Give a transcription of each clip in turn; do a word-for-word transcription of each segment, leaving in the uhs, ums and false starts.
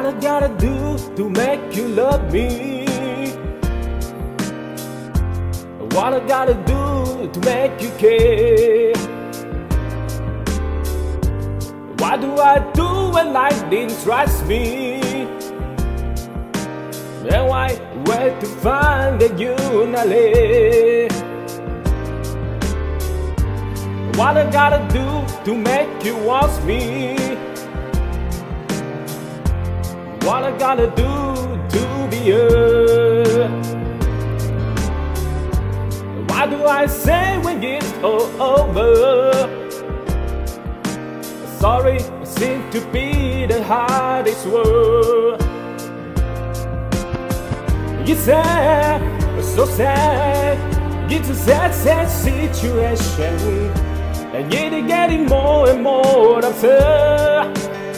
What I gotta do to make you love me? What I gotta do to make you care? What do I do when life didn't trust me? And why wait to find that you not live? What I gotta do to make you want me? What I gotta do to be yours? What do I say when it's all over? Sorry seems to be the hardest word. It's sad, so sad. It's a sad, sad situation, and yet it's getting more and more absurd.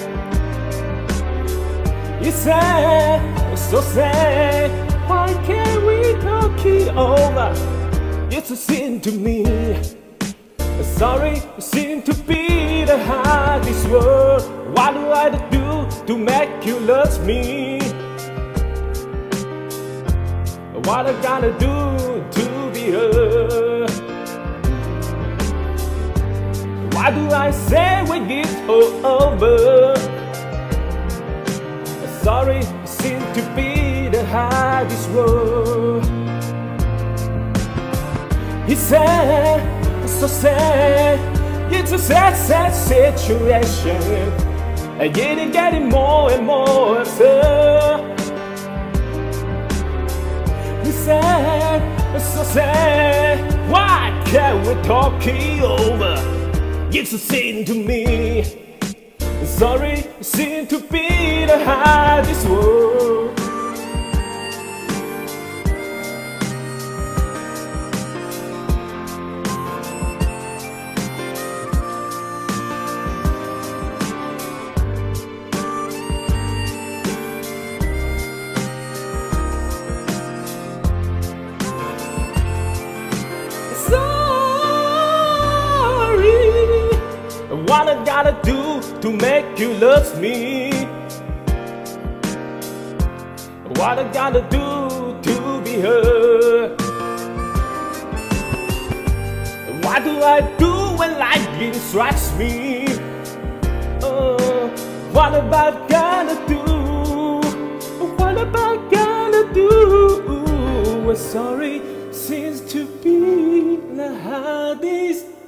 It's sad, so sad. Why can't we talk it over? It's a sin to me. Sorry seems to be the hardest word. What do I do to make you love me? What I gotta do to be heard? What do I say when it's all over? Sorry seems to be the hardest word. It's sad, so sad. It's a sad, sad situation, and yet it's getting more and more absurd. It's sad, so sad. Why can't we talk it over? It's a sin to me. Sorry seems to be the hardest word. What I gotta do to make you love me? What I gotta do to be heard? What do I do when life instructs me? Oh, what about gonna do? What about gonna do? Well, sorry seems to be the hardest